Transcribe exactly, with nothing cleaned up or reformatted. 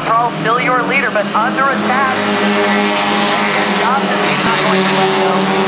Patrol, still your leader, but under attack. Johnson is not going to let go.